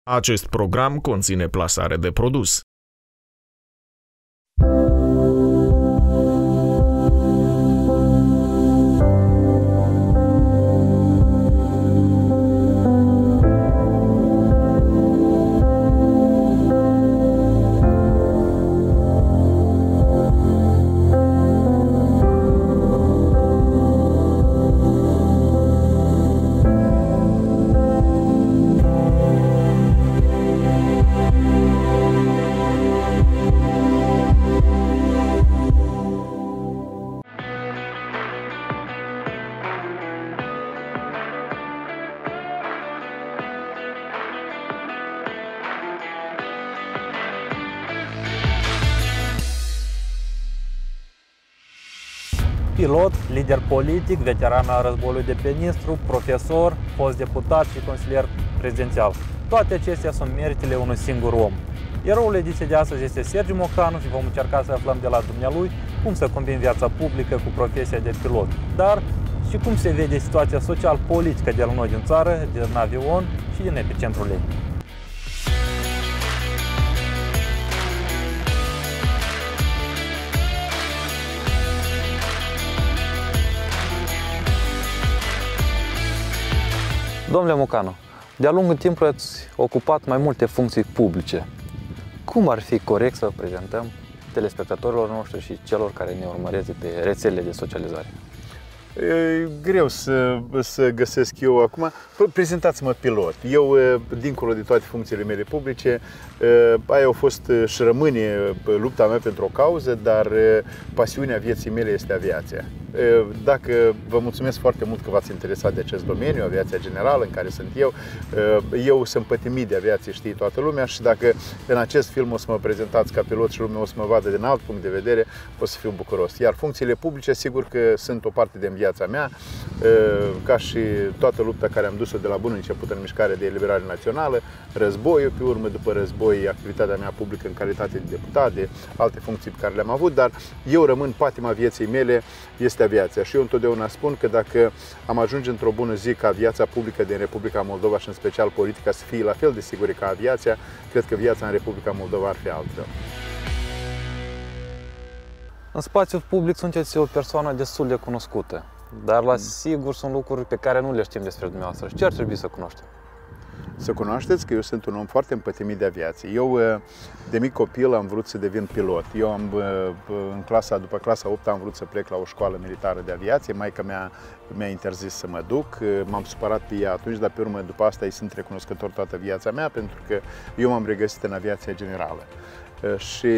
Acest program conține plasare de produs. Pilot, lider politic, veteran al războiului de pe Nistru, profesor, fost deputat și consilier prezidențial. Toate acestea sunt meritele unui singur om. Eroul ediției de astăzi este Sergiu Mocanu și vom încerca să aflăm de la dumnealui cum să combin viața publică cu profesia de pilot, dar și cum se vede situația social-politică de la noi din țară, din avion și din epicentrul ei. Domnule Mocanu, de-a lungul timpului ați ocupat mai multe funcții publice. Cum ar fi corect să prezentăm telespectatorilor noștri și celor care ne urmăresc pe rețelele de socializare? E greu să găsesc eu acum. Prezentați-mă pilot. Eu, dincolo de toate funcțiile mele publice, aia au fost și rămâne lupta mea pentru o cauză, dar pasiunea vieții mele este aviația. Dacă vă mulțumesc foarte mult că v-ați interesat de acest domeniu, aviația generală, în care sunt eu sunt pătimit de aviație, știe toată lumea, și dacă în acest film o să mă prezentați ca pilot și lumea o să mă vadă din alt punct de vedere, o să fiu bucuros. Iar funcțiile publice, sigur că sunt o parte din viața mea, ca și toată lupta care am dus-o de la bun început în mișcare de eliberare națională, războiul, pe urmă, după război, activitatea mea publică în calitate de deputat, de alte funcții pe care le-am avut, dar eu rămân, patima vieții mele este aviația. Și eu întotdeauna spun că dacă am ajunge într-o bună zi ca viața publică din Republica Moldova și în special politica să fie la fel de sigură ca aviația, cred că viața în Republica Moldova ar fi altfel. În spațiul public sunteți o persoană destul de cunoscută, dar la sigur sunt lucruri pe care nu le știm despre dumneavoastră. Și ce ar trebui să cunoaștem? Să cunoașteți că eu sunt un om foarte împătimit de aviație. Eu, de mic copil, am vrut să devin pilot. Eu după clasa 8 am vrut să plec la o școală militară de aviație. Maica mi-a interzis să mă duc. M-am supărat pe ea atunci, dar pe urmă, după asta, îi sunt recunoscător toată viața mea, pentru că eu m-am regăsit în aviația generală. Și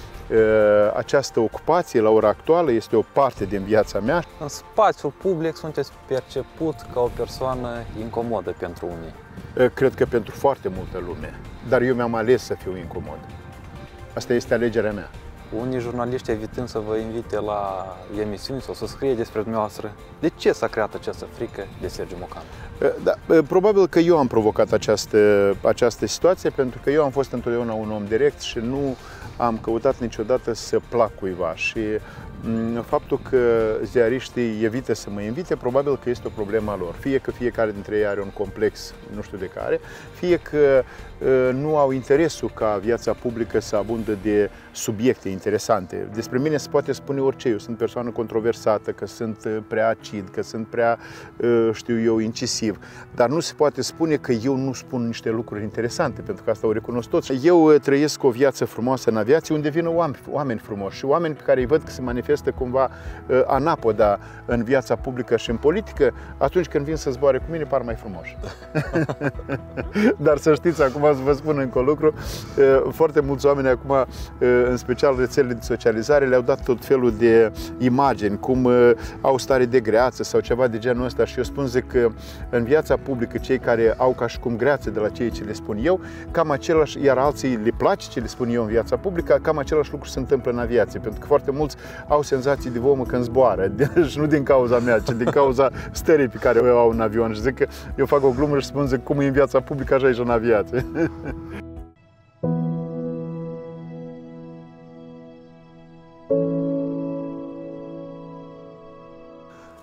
această ocupație, la ora actuală, este o parte din viața mea. În spațiul public sunteți perceput ca o persoană incomodă pentru unii. Cred că pentru foarte multă lume, dar eu mi-am ales să fiu incomod. Asta este alegerea mea. Unii jurnaliști evitând să vă invite la emisiuni sau să scrie despre dumneavoastră. De ce s-a creat această frică de Sergiu Mocanu? Da, probabil că eu am provocat această situație, pentru că eu am fost întotdeauna un om direct și nu am căutat niciodată să plac cuiva. Și faptul că ziariștii evită să mă invite, probabil că este o problemă a lor. Fie că fiecare dintre ei are un complex, nu știu de care, fie că nu au interesul ca viața publică să abundă de subiecte interesante. Despre mine se poate spune orice. Eu sunt persoană controversată, că sunt prea acid, că sunt prea, știu eu, incisiv. Dar nu se poate spune că eu nu spun niște lucruri interesante, pentru că asta o recunosc toți. Eu trăiesc o viață frumoasă în aviație, unde vin oameni frumoși și oameni pe care îi văd că se manifestă cumva anapoda în viața publică și în politică. Atunci când vin să zboare cu mine, par mai frumoși. Dar să știți, acum să vă spun încă un lucru, foarte mulți oameni acum, în special rețelele de socializare, le-au dat tot felul de imagini, cum au stare de greață sau ceva de genul ăsta, și eu zic că în viața publică cei care au ca și cum greață de la ceea ce le spun eu, cam același, iar alții le place ce le spun eu în viața publică, cam același lucru se întâmplă în aviație, pentru că foarte mulți au senzații de vomă când zboară, deci nu din cauza mea, ci din cauza stării pe care o au în avion. Și zic că eu fac o glumă și spun, cum e în viața publică, așa e și în aviație.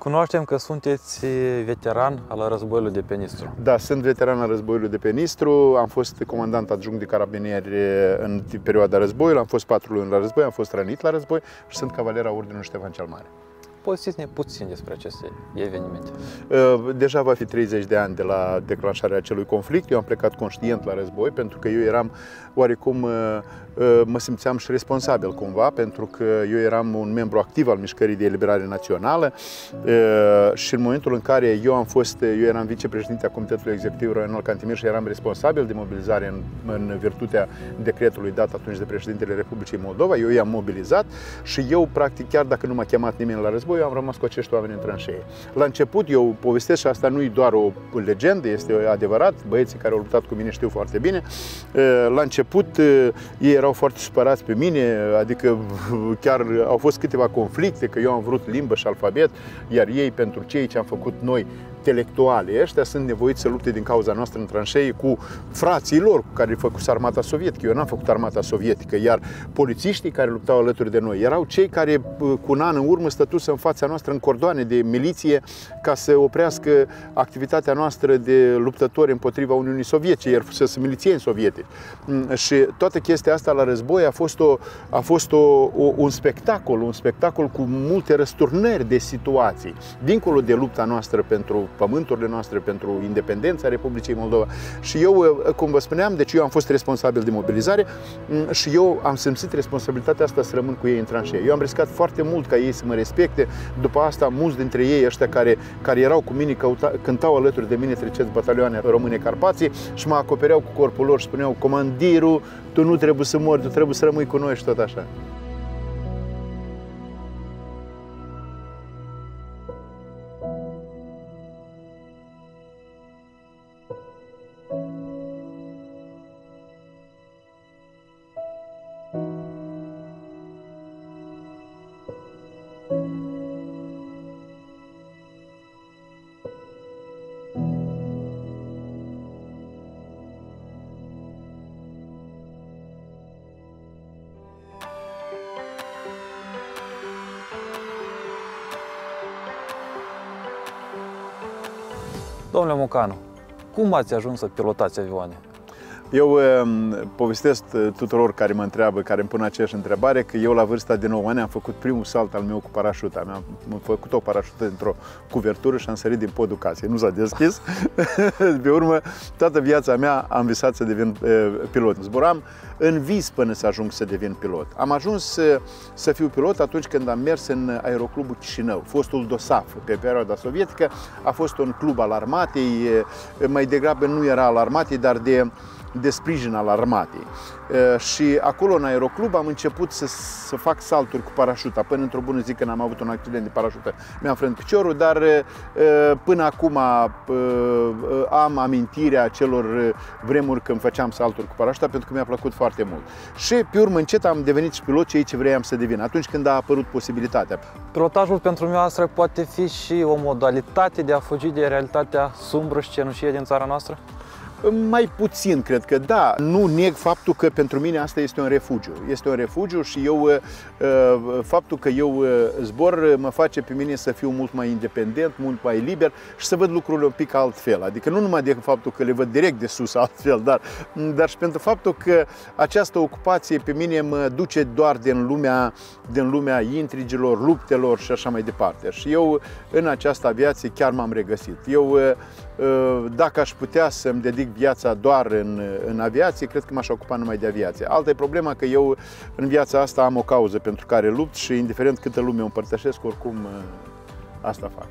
Cunoaștem că sunteți veteran al războiului de pe Nistru. Da, sunt veteran al războiului de pe Nistru, am fost comandant adjunct de carabinieri în perioada războiului, am fost 4 luni la război, am fost rănit la război și sunt cavaler a Ordinului Ștefan cel Mare. Povestiți-ne puțin despre aceste evenimente. Deja va fi 30 de ani de la declanșarea acelui conflict. Eu am plecat conștient la război pentru că eu eram oarecum, mă simțeam și responsabil cumva, pentru că eu eram un membru activ al Mișcării de Eliberare Națională și în momentul în care eu eram vicepreședinte a Comitetului Executiv Regional Cantemir și eram responsabil de mobilizare în virtutea decretului dat atunci de președintele Republicii Moldova, eu i-am mobilizat și eu, practic, chiar dacă nu m-a chemat nimeni la război, eu am rămas cu acești oameni în tranșee. La început, eu povestesc și asta nu e doar o legendă, este adevărat, băieții care au luptat cu mine știu foarte bine. La început, ei erau foarte supărați pe mine, adică chiar au fost câteva conflicte, că eu am vrut limbă și alfabet, iar ei, pentru cei ce am făcut noi, intelectuali, ăștia sunt nevoiți să lupte din cauza noastră în tranșee cu frații lor cu care făcut armata sovietică. Eu n-am făcut armata sovietică, iar polițiștii care luptau alături de noi erau cei care cu un an în urmă stătusă în fața noastră în cordoane de miliție ca să oprească activitatea noastră de luptători împotriva Uniunii Sovietice, iar fusese milițieni sovietici. Și toată chestia asta la război a fost un spectacol cu multe răsturnări de situații, dincolo de lupta noastră pentru pământurile noastre, pentru independența Republicii Moldova. Și eu, cum vă spuneam, deci eu am fost responsabil de mobilizare și eu am simțit responsabilitatea asta să rămân cu ei în tranșee. Eu am riscat foarte mult ca ei să mă respecte. După asta, mulți dintre ei, ăștia care erau cu mine, cântau alături de mine Treceți batalioane române Carpații și mă acopereau cu corpul lor și spuneau: comandirul, tu nu trebuie să mori, tu trebuie să rămâi cu noi și tot așa. Domnule Mocanu, cum ați ajuns să pilotați avioane? Eu povestesc tuturor care mă întreabă, care îmi pun aceeași întrebare, că eu la vârsta de 9 ani am făcut primul salt al meu cu parașuta. Am făcut o parașută dintr-o cuvertură și am sărit din podul casei. Nu s-a deschis. Pe urmă, toată viața mea am visat să devin pilot. Zburam în vis până să ajung să devin pilot. Am ajuns să fiu pilot atunci când am mers în Aeroclubul Chișinău. Fostul DOSAF, pe perioada sovietică, a fost un club al armatei, mai degrabă nu era al armatei, dar de sprijin al armatei. Și acolo, în Aeroclub, am început să fac salturi cu parașuta. Până într-o bună zi, când am avut un accident de parașută, mi-am frânt piciorul, dar până acum am amintirea acelor vremuri când făceam salturi cu parașuta, pentru că mi-a plăcut foarte mult. Și, pe urmă, încet am devenit și pilot, ceea ce vreau să devin, atunci când a apărut posibilitatea. Pilotajul pentru noastră poate fi și o modalitate de a fugi de realitatea sumbră și cenușie din țara noastră? Mai puțin, cred că da. Nu neg faptul că pentru mine asta este un refugiu. Este un refugiu și faptul că eu zbor mă face pe mine să fiu mult mai independent, mult mai liber și să văd lucrurile un pic altfel. Adică nu numai de faptul că le văd direct de sus altfel, dar și pentru faptul că această ocupație pe mine mă duce doar din lumea intrigilor, luptelor și așa mai departe. Și eu în această aviație chiar m-am regăsit. Dacă aș putea să-mi dedic viața doar în aviație, cred că m-aș ocupa numai de aviație. Alta e problema că eu în viața asta am o cauză pentru care lupt și indiferent câtă lume o împărtășesc, oricum asta fac.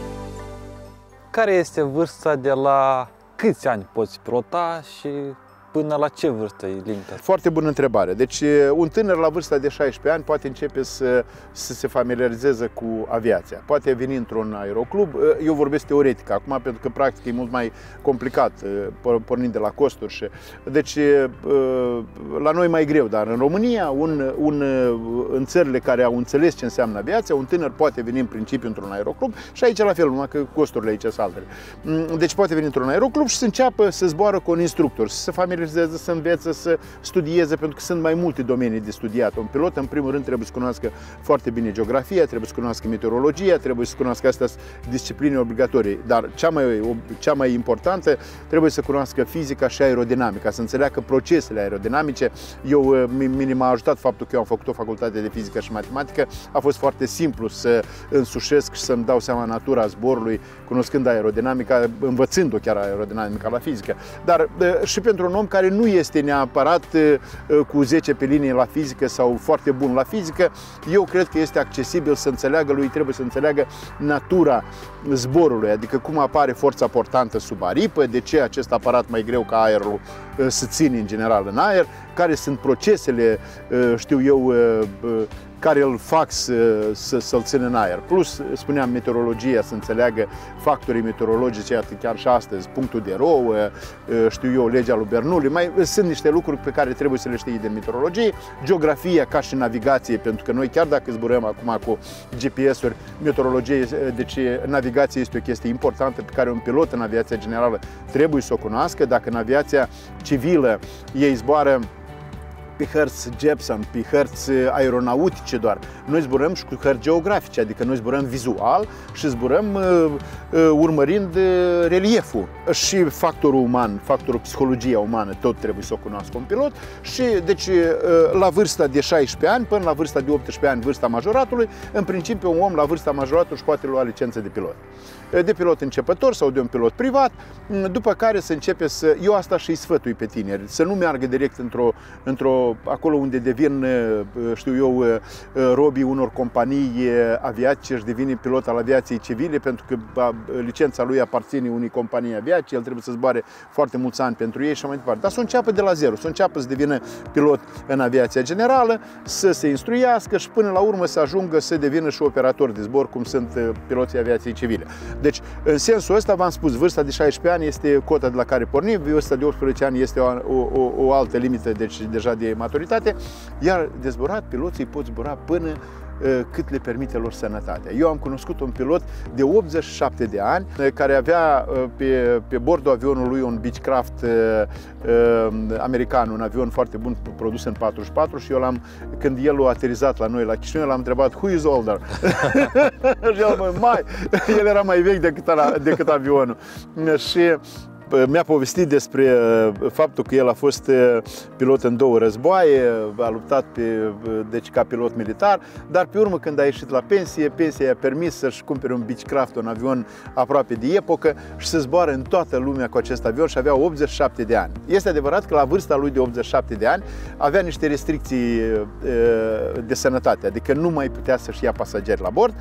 Care este vârsta de la câți ani poți pilota și până la ce vârstă e limita? Foarte bună întrebare. Deci un tânăr la vârsta de 16 ani poate începe să se familiarizeze cu aviația. Poate veni într-un aeroclub. Eu vorbesc teoretic acum, pentru că practic e mult mai complicat, pornind de la costuri. Deci la noi mai greu, dar în România, în țările care au înțeles ce înseamnă aviația, un tânăr poate veni în principiu într-un aeroclub și aici la fel, numai că costurile aici sunt altele. Deci poate veni într-un aeroclub și să înceapă să zboară cu un instructor, să se familiarizeze, să învețe, să studieze, pentru că sunt mai multe domenii de studiat. Un pilot, în primul rând, trebuie să cunoască foarte bine geografia, trebuie să cunoască meteorologia, trebuie să cunoască astea discipline obligatorii, dar cea mai importantă, trebuie să cunoască fizica și aerodinamica, să înțeleagă procesele aerodinamice. Mine m-a ajutat faptul că eu am făcut o facultate de fizică și matematică, a fost foarte simplu să însușesc și să-mi dau seama natura zborului, cunoscând aerodinamica, învățând-o chiar aerodinamica la fizică. Dar și pentru un om care nu este neapărat cu 10 pe linie la fizică sau foarte bun la fizică, eu cred că este accesibil să înțeleagă, lui trebuie să înțeleagă natura zborului, adică cum apare forța portantă sub aripă, de ce acest aparat mai greu ca aerul se ține în general în aer, care sunt procesele, știu eu, care îl fac să-l țină în aer. Plus, spuneam, meteorologia, să înțeleagă factorii meteorologici, iată chiar și astăzi, punctul de rou, știu eu, legea lui Bernoulli, mai sunt niște lucruri pe care trebuie să le știi de meteorologie, geografia ca și navigație, pentru că noi chiar dacă zburăm acum cu GPS-uri, meteorologie, deci navigația este o chestie importantă pe care un pilot în aviația generală trebuie să o cunoască. Dacă în aviația civilă ei zboară pe hărți Jepson, pe hărți aeronautice doar. Noi zburăm și cu hărți geografice, adică noi zburăm vizual și zburăm urmărind relieful. Și factorul uman, factorul psihologia umană, tot trebuie să o cunoască un pilot. Și deci la vârsta de 16 ani până la vârsta de 18 ani, vârsta majoratului, în principiu un om la vârsta majoratului își poate lua licență de pilot. De pilot începător sau de un pilot privat, după care să începe să... Eu asta și-i sfătui pe tineri, să nu meargă direct acolo unde devin, știu eu, robii unor companii aviatice și devine pilot al aviației civile, pentru că licența lui aparține unei companii aviatice, el trebuie să zboare foarte mulți ani pentru ei și mai departe. Dar să înceapă de la zero, să înceapă să devină pilot în aviația generală, să se instruiască și până la urmă să ajungă să devină și operator de zbor, cum sunt piloții aviației civile. Deci, în sensul ăsta, v-am spus, vârsta de 16 ani este cota de la care pornim, vârsta de 18 ani este o altă limită, deci deja de maturitate, iar de zburat, piloții pot zbura până cât le permite lor sănătatea. Eu am cunoscut un pilot de 87 de ani care avea pe bordul avionului un Beechcraft american, un avion foarte bun produs în 44 și când el a aterizat la noi la Chișinău, l-am întrebat who is older? Și el era mai vechi decât avionul. Și mi-a povestit despre faptul că el a fost pilot în 2 războaie, a luptat deci ca pilot militar, dar pe urmă când a ieșit la pensia i-a permis să-și cumpere un Beechcraft, un avion aproape de epocă și să zboare în toată lumea cu acest avion și avea 87 de ani. Este adevărat că la vârsta lui de 87 de ani avea niște restricții de sănătate, adică nu mai putea să-și ia pasageri la bord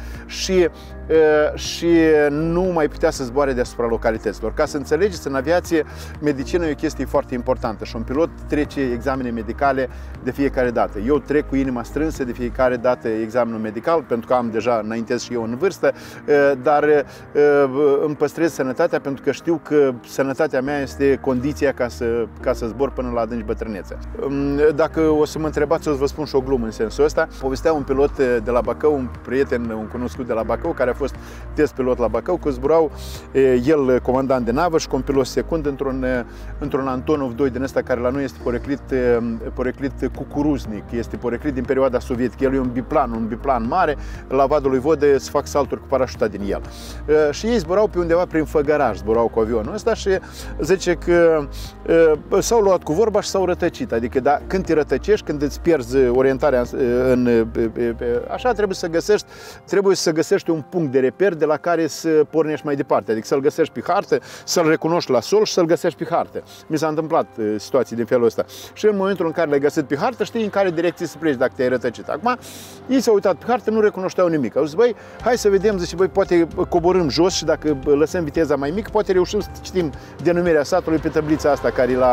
și nu mai putea să zboare deasupra localităților. Ca să înțelegeți, în aviație, medicina e o chestie foarte importantă și un pilot trece examene medicale de fiecare dată. Eu trec cu inima strânsă de fiecare dată examenul medical, pentru că am deja înaintez și eu în vârstă, dar îmi păstrez sănătatea pentru că știu că sănătatea mea este condiția ca să zbor până la adânci bătrânețe. Dacă o să mă întrebați, o să vă spun și o glumă în sensul ăsta. Povestea un pilot de la Bacău, un prieten, un cunoscut de la Bacău, care a fost test pilot la Bacău, că zburau el comandant de navă și cu un pilot secund într-un Antonov 2 din ăsta care la noi este poreclit cucuruznic, este poreclit din perioada sovietică. El e un biplan mare, la Vadul lui Vodă se fac salturi cu parașuta din el. Și ei zburau pe undeva prin Făgăraș, zburau cu avionul ăsta și zice că s-au luat cu vorba și s-au rătăcit. Adică când te rătăcești, când îți pierzi orientarea așa, trebuie să găsești un punct de reper de la care să pornești mai departe. Adică să-l găsești pe hartă, să-l recunoști la sol și să-l găsești pe hartă. Mi s-a întâmplat situații din felul ăsta. Și în momentul în care l-ai găsit pe hartă, știi în care direcție să pleci dacă te-ai rătăcit. Acum, ei s-au uitat pe hartă, nu recunoșteau nimic. Au zis, băi, hai să vedem, zice, băi, poate coborâm jos și dacă lăsăm viteza mai mică, poate reușim să citim denumirea satului pe tablița asta care e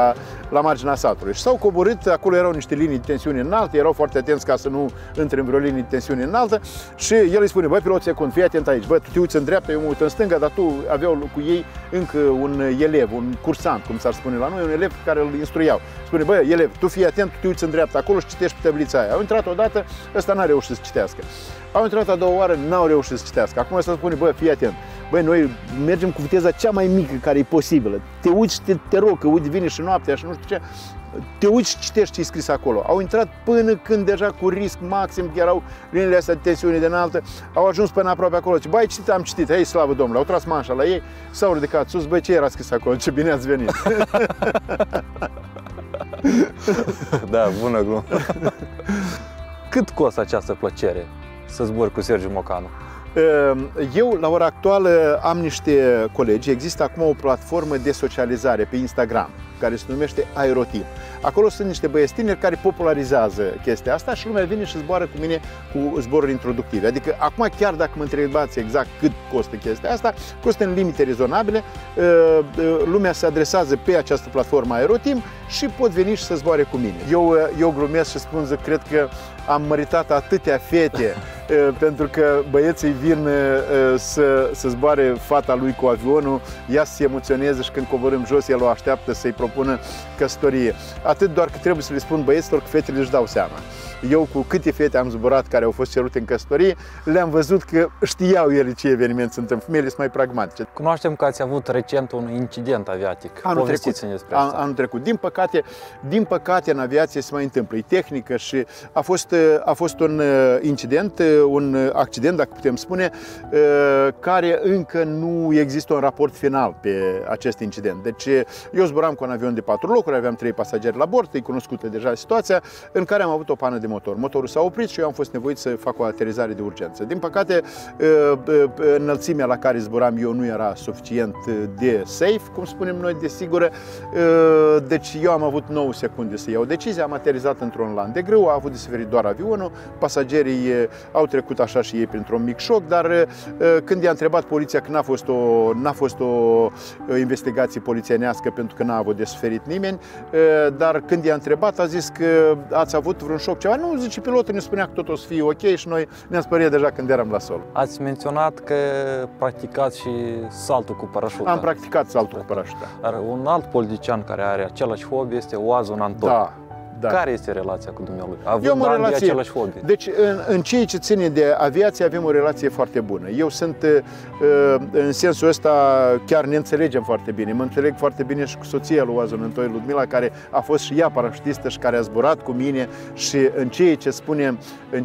la marginea satului. Și s-au coborât, acolo erau niște linii de tensiune înalte, erau foarte atenți ca să nu intre în vreo linie de tensiune înaltă și el îi spune, băi, pilot secund, fii atent aici, bă, tu te uiți în dreapta, eu mă uit în stânga, dar tu aveau cu ei încă un elev, un cursant, cum s-ar spune la noi, un elev care îl instruiau. Spune, bă, elev, tu fii atent, tu te uiți în dreapta acolo și citești pe tablița aia. Au intrat odată, ăsta n-a reușit să citească. Au intrat a doua oară, n-au reușit să citească. Acum ăsta spune, bă, fii atent. Băi, noi mergem cu viteza cea mai mică care e posibilă. Te uiți și te rog, că uite, vine și noaptea și nu știu ce. Te uiți și citești ce e scris acolo. Au intrat până când deja cu risc maxim, că erau liniile astea de tensiune de înaltă, au ajuns până aproape acolo. Ce, băi, ai citit? Am citit. Hei, slavă Domnului. Au tras manșa la ei, s-au ridicat sus. Băi, ce era scris acolo? Ce bine ați venit. Da, bună glumă. Cât costă această plăcere să zbori cu Sergiu Mocanu? Eu, la ora actuală, am niște colegi. Există acum o platformă de socializare pe Instagram, care se numește Aeroteam. Acolo sunt niște băieți tineri care popularizează chestia asta și lumea vine și zboară cu mine cu zboruri introductive. Adică, acum, chiar dacă mă întrebați exact cât costă chestia asta, costă în limite rezonabile. Lumea se adresează pe această platformă Aeroteam și pot veni și să zboare cu mine. Eu glumesc și spun, cred că am măritat atâtea fete pentru că băieții vin să zboare fata lui cu avionul, ea să se emoționeze și când coborâm jos, el o așteaptă să-i propună căsătorie. Atât doar că trebuie să le spun băieților că fetele își dau seama. Eu cu câte fete am zburat care au fost cerute în căsătorie, le-am văzut că știau ele ce eveniment se întâmplă. Femeile sunt mai pragmatice. Cunoaștem că ați avut recent un incident aviatic. Povestiți-ne despre asta. Anul trecut. Din păcate, în aviație se mai întâmplă. E tehnică și a fost un incident, un accident, dacă putem spune, care încă nu există un raport final pe acest incident. Deci eu zburam cu un avion de 4 locuri, aveam 3 pasageri la bord, e cunoscută deja situația, în care am avut o pană de motor. Motorul s-a oprit și eu am fost nevoit să fac o aterizare de urgență. Din păcate, înălțimea la care zburam eu nu era suficient de safe, cum spunem noi, de sigură. Deci eu am avut 9 secunde să iau decizia, am aterizat într-un lan de grâu, a avut de suferit doar avionul, pasagerii au trecut așa și ei printr-un mic șoc, dar când i-a întrebat poliția că n-a fost o investigație polițienească pentru că n-a avut de suferit nimeni, dar când i-a întrebat a zis că ați avut vreun șoc ceva. Nu, zice, pilotul ne spunea că tot o să fie ok și noi ne-am speriat deja când eram la sol. Ați menționat că practicați și saltul cu parașuta. Am practicat saltul cu parașuta. Dar un alt politician care are același hobby este Oazon Antoi. Da. Care este relația cu dumnealui? Având ani de același hobby. Deci, în ceea ce ține de aviație, avem o relație foarte bună. Eu sunt, în sensul ăsta, chiar ne înțelegem foarte bine. Mă înțeleg foarte bine și cu soția lui Oazon Antoi, Ludmila, care a fost și ea parașutistă și care a zburat cu mine și în ceea ce spunem,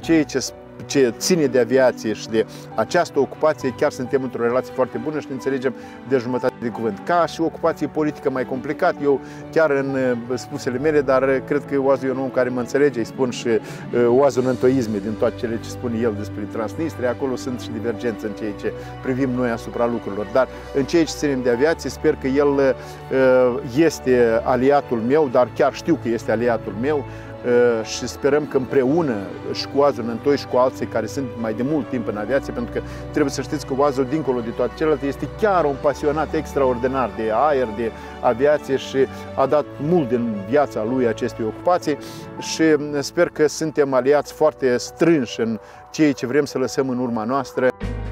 ce ține de aviație și de această ocupație, chiar suntem într-o relație foarte bună și ne înțelegem de jumătate de cuvânt. Ca și ocupație politică mai complicat, eu chiar în spusele mele, dar cred că Oazu e un om care mă înțelege, îi spun și Oazon Antoisme din toate cele ce spune el despre Transnistria, acolo sunt și divergențe în ceea ce privim noi asupra lucrurilor. Dar în ceea ce ținem de aviație, sper că el este aliatul meu, dar chiar știu că este aliatul meu, și sperăm că împreună și cu Oazon Antoi și cu alții care sunt mai de mult timp în aviație, pentru că trebuie să știți că Oazon, dincolo de toate celelalte, este chiar un pasionat extraordinar de aer, de aviație și a dat mult din viața lui acestei ocupații și sper că suntem aliați foarte strânși în ceea ce vrem să lăsăm în urma noastră.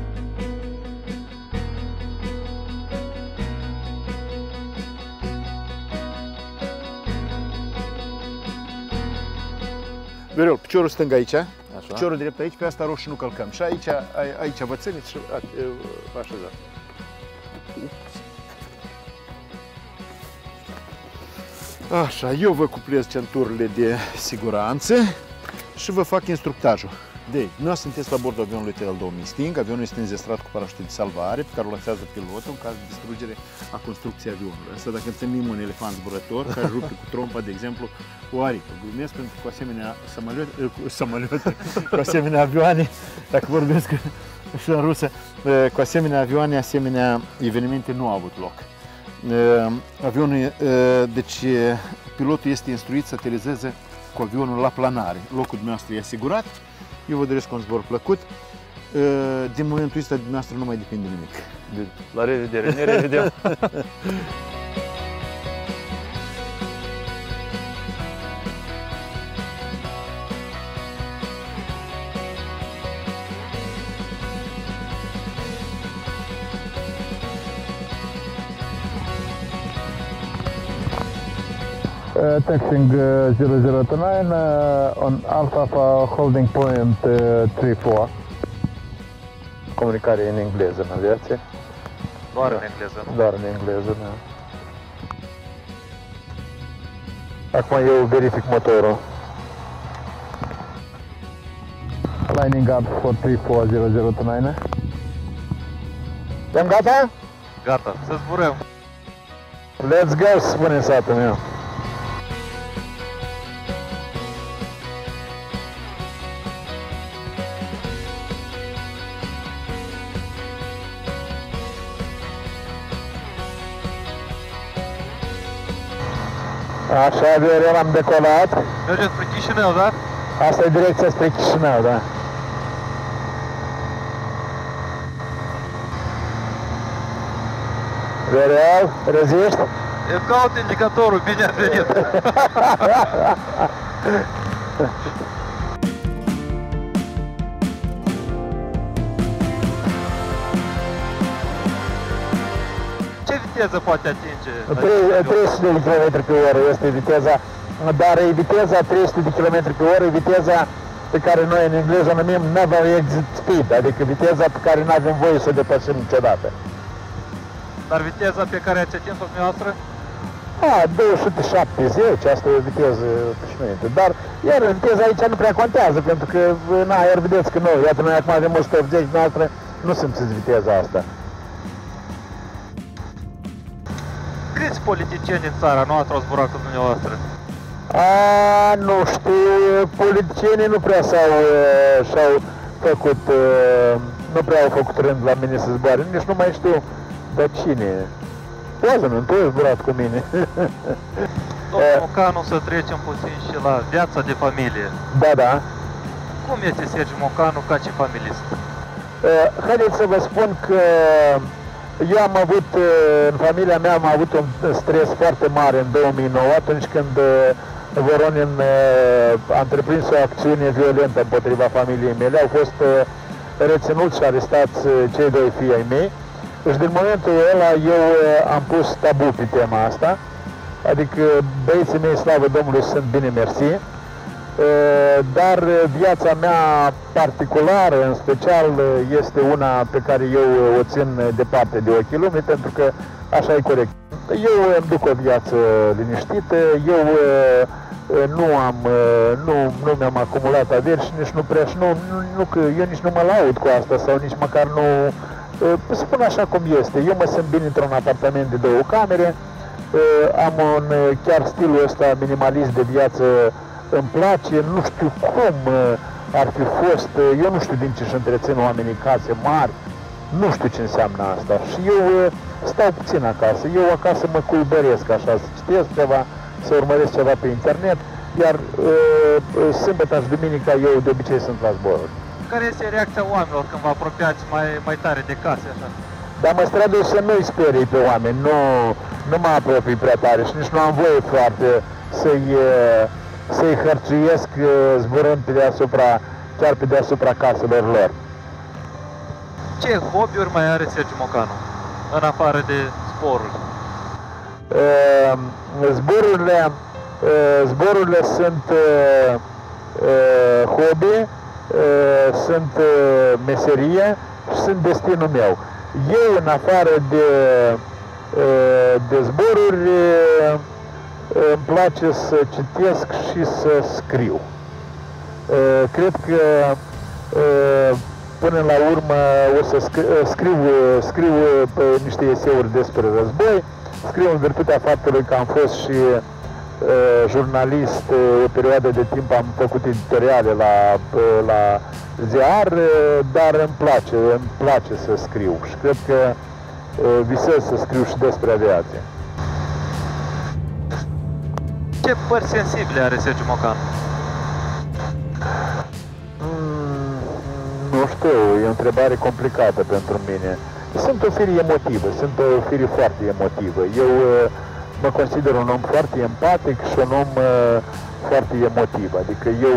Viorel, piciorul stâng aici, așa. Piciorul drept aici, pe asta roșu nu călcăm. Și aici vă țineți și vă așezați. Așa, eu vă cuplez centurile de siguranță și vă fac instructajul. Deci, noi sunteți la bordul avionului TL2000 Sting, avionul este înzestrat cu parașută de salvare, pe care o lansează pilotul în caz de distrugere a construcției avionului. Asta dacă întâlnim un elefant zburător care rupe cu trompa, de exemplu, o arică. Glumesc pentru că cu asemenea cu asemenea avioane, dacă vorbesc și în rusă, cu asemenea avioane, asemenea evenimente nu au avut loc. Avionul, deci pilotul este instruit să aterizeze cu avionul la planare. Locul dumneavoastră e asigurat. Eu vă doresc un zbor plăcut. Din momentul ăsta, dumneavoastră nu mai depinde nimic. La revedere, ne revedem! Taxing 009 on Alpha holding point 34. Comunicare în engleză în aviație. Doar în engleză, nu? Doar în engleză, da. Acum eu verific motorul. Lining up for 34009. Suntem gata? Gata, să zburăm. Let's go, spune satul meu. Așa, Viorel, am decolat. Mergem spre Chișinău, da? Asta e direcția spre Chișinău, da. Viorel, reziști? Eu caut indicatorul, bine ați venit! Ce viteză poate atinge? 300 de km pe oră este viteza, dar e viteza 300 de km pe oră, e viteza pe care noi în engleză numim never exit speed, adică viteza pe care nu avem voie să o depășim niciodată. Dar viteza pe care ați atins-o dumneavoastră? 270, asta e o viteză obișnuită, dar iar viteza aici nu prea contează, pentru că în aer vedeți că nu, iată noi acum avem 180, noastră nu simțiți viteza asta. Câți politicieni din țara noastră au zburat cu dumneavoastră? Nu știu, politicienii nu prea și-au făcut, nu prea au făcut rând la mine să zboare, nici nu mai știu de cine. Poate-mi, tu ai zburat cu mine. Domnul Mocanu, să trecem puțin și la viața de familie. Da, da. Cum este Sergiu Mocanu ca și familist? Haideți să vă spun că eu am avut, în familia mea am avut un stres foarte mare în 2009, atunci când Voronin a întreprins o acțiune violentă împotriva familiei mele. Au fost reținuți și arestați cei doi fii ai mei. Deci din momentul ăla eu am pus tabu pe tema asta, adică băieții mei, slavă Domnului, sunt bine mersi, dar viața mea particulară, în special, este una pe care eu o țin departe de ochii lumii, pentru că așa e corect. Eu îmi duc o viață liniștită, eu nu mi-am acumulat averi și nici nu prea, eu nici nu mă laud cu asta sau nici măcar nu... Spun așa cum este, eu mă simt bine într-un apartament de 2 camere, am chiar stilul ăsta minimalist de viață, îmi place, nu știu cum ar fi fost, eu nu știu din ce își întrețin oamenii case mari, nu știu ce înseamnă asta și eu stau puțin acasă, eu acasă mă culbăresc așa, să citesc ceva, să urmăresc ceva pe internet, iar sâmbătă și duminica eu de obicei sunt la zboruri. Care este reacția oamenilor când vă apropiați mai tare de case, așa? Dar mă strădui să nu-i sperii pe oameni, nu mă apropii prea tare și nici nu am voie foarte să-i hărțuiesc zburând chiar pe deasupra caselor lor. Ce hobby-uri mai are Sergiu Mocanu, în afară de zboruri? Zborurile sunt hobby, sunt meserie și sunt destinul meu. Eu, în afară de zboruri, îmi place să citesc și să scriu. Cred că până la urmă o să scriu niște eseuri despre război, scriu în virtutea faptului că am fost și jurnalist, o perioadă de timp am făcut editoriale la ziar, dar îmi place să scriu și cred că visez să scriu și despre aviație. Ce părți sensibile are Sergiu Mocanu? Nu știu, e o întrebare complicată pentru mine. Sunt o fire emotivă, sunt o fire foarte emotivă. Eu mă consider un om foarte empatic și un om foarte emotiv. Adică eu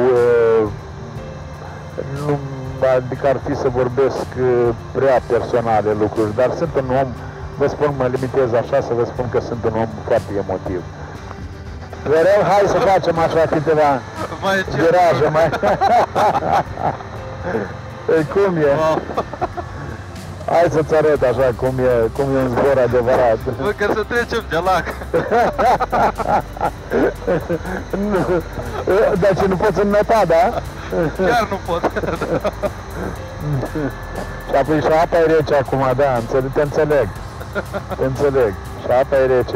adică ar fi să vorbesc prea personale lucruri, dar sunt un om, vă spun, mă limitez așa să vă spun că sunt un om foarte emotiv. Mereu, hai să facem așa câteva viraje mai. Cum e? Hai să-ți arăt așa cum e un zbor adevărat. Bă, că să trecem de lac. Dar ce nu poți înnota, da? Chiar nu pot. Și apoi și apa e rece acum, da, te înțeleg. Te înțeleg. Și apa e rece.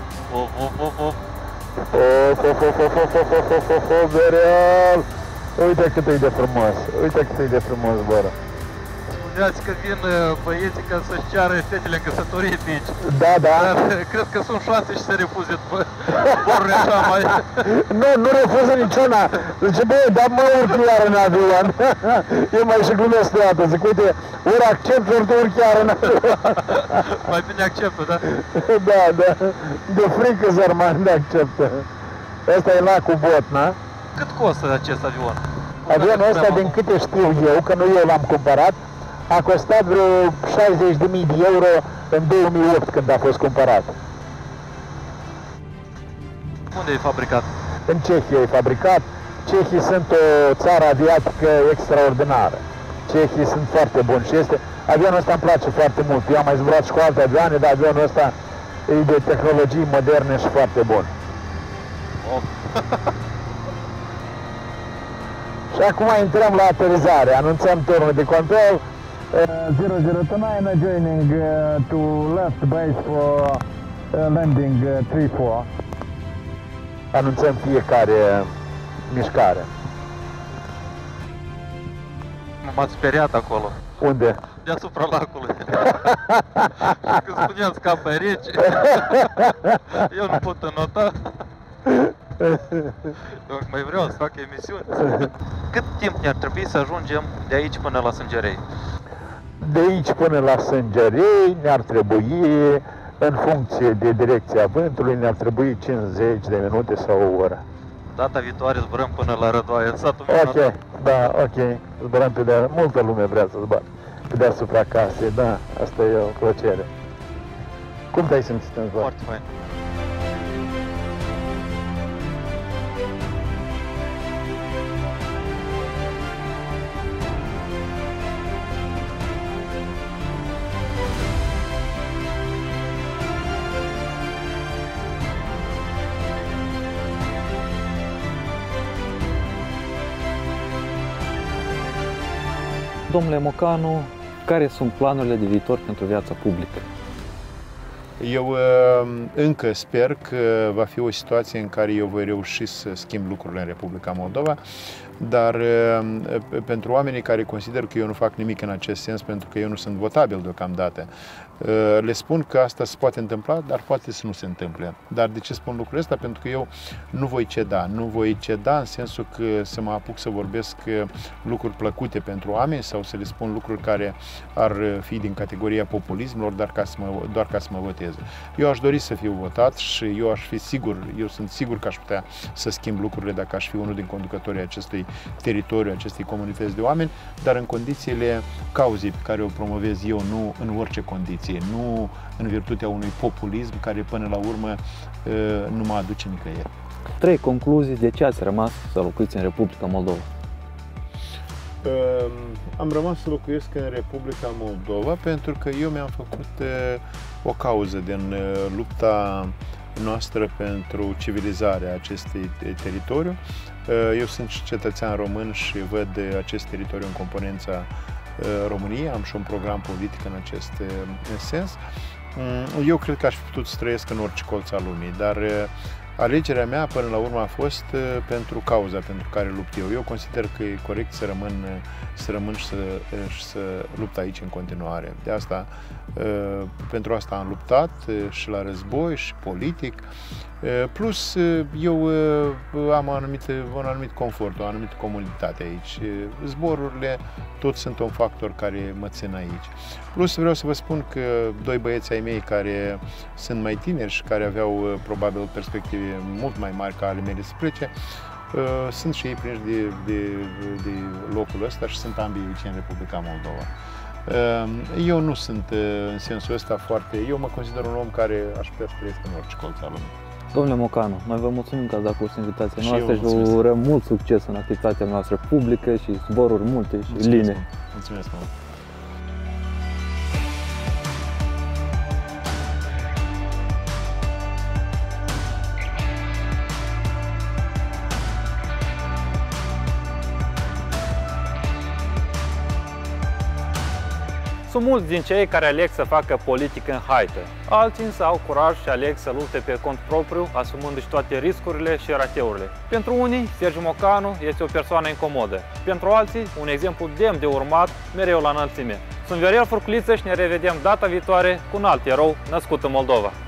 Bereal! Uite cât e de frumos, uite cât e de frumos zborul. Spuneați că vin băieții ca să-și ceară fetele căsătorite aici. Da, da. Dar cred că sunt șanse și să refuze zborurile așa mai... Nu refuză niciuna. Zice, băi, dar mă urc iar în avion. Eu mai și glumesc toată. Zic, uite, ori accept, ori te urc iar în avion. Mai bine acceptă, da? Da, da. De frică zărman de acceptă. Ăsta e lacul Botna. Cât costă acest avion? Avionul ăsta, din câte știu eu, că nu eu l-am cumpărat, a costat vreo 60.000 de euro în 2008 când a fost cumpărat. Unde e fabricat? În Cehia e fabricat. Cehii sunt o țară aviatică extraordinară. Cehii sunt foarte buni și avionul ăsta îmi place foarte mult. Eu am mai zburat și cu alte avioane, dar avionul ăsta e de tehnologii moderne și foarte bun. Oh. Și acum intrăm la aterizare. Anunțăm turnul de control. 0029 joining to left base for landing 34. Anunțăm fiecare mișcare. M-ați speriat acolo. Unde? Deasupra lacului. Și când spuneați că apa e rece, eu nu pot înnota. Mai vreau să fac emisiuni. Cât timp ne-ar trebui să ajungem de aici până la Sângerei? De aici până la Sângerei ne-ar trebui, în funcție de direcția vântului, ne-ar trebui 50 de minute sau o oră. Data viitoare zburăm până la Rădoaie, în satul Ok, da, ok. Zburăm pe deasupra. Multă lume vrea să zboare pe deasupra casei, da, asta e o plăcere. Cum te-ai simțit în zbor? Foarte fain. Domnule Mocanu, care sunt planurile de viitor pentru viața publică? Eu încă sper că va fi o situație în care eu voi reuși să schimb lucrurile în Republica Moldova, dar pentru oamenii care consider că eu nu fac nimic în acest sens, pentru că eu nu sunt votabil deocamdată, le spun că asta se poate întâmpla, dar poate să nu se întâmple. Dar de ce spun lucrul ăsta? Pentru că eu nu voi ceda. Nu voi ceda în sensul că să mă apuc să vorbesc lucruri plăcute pentru oameni sau să le spun lucruri care ar fi din categoria populismilor, doar ca să mă voteze. Eu aș dori să fiu votat și eu aș fi sigur, eu sunt sigur că aș putea să schimb lucrurile dacă aș fi unul din conducătorii acestui teritoriu, acestei comunități de oameni, dar în condițiile cauzei pe care o promovez eu, nu în orice condiție, nu în virtutea unui populism care până la urmă nu mă aduce nicăieri. 3 concluzii de ce ați rămas să locuiți în Republica Moldova. Am rămas să locuiesc în Republica Moldova pentru că eu mi-am făcut o cauză din lupta noastră pentru civilizarea acestui teritoriu. Eu sunt cetățean român și văd acest teritoriu în componența României, am și un program politic în acest sens. Eu cred că aș fi putut să trăiesc în orice colț al lumii, dar alegerea mea până la urmă a fost pentru cauza pentru care lupt eu. Eu consider că e corect să rămân și să lupt aici în continuare. De asta, pentru asta am luptat și la război și politic. Plus, eu am un anumit confort, o anumită comunitate aici. Zborurile tot sunt un factor care mă țin aici. Plus, vreau să vă spun că 2 băieți ai mei care sunt mai tineri și care aveau probabil perspective mult mai mari ca ale mele să plece, sunt și ei prinși de locul ăsta și sunt ambii aici în Republica Moldova. Eu nu sunt în sensul ăsta foarte... Eu mă consider un om care aș putea să trăiesc în orice colț al lumii. Domnule Mocanu, noi vă mulțumim că ați dat curs invitația Și noastră eu și vă mulțumesc. urăm mult succes în activitatea noastră publică și zboruri multe și line. Mulțumesc mult. Sunt mulți din cei care aleg să facă politică în haită. Alții însă au curaj și aleg să lupte pe cont propriu, asumându-și toate riscurile și rateurile. Pentru unii, Sergiu Mocanu este o persoană incomodă. Pentru alții, un exemplu demn de urmat, mereu la înălțime. Sunt Viorel Furculiță și ne revedem data viitoare cu un alt erou născut în Moldova.